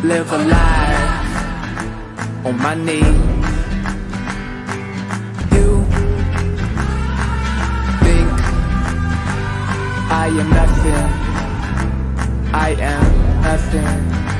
live a life on my knees. You think I am nothing, I am nothing.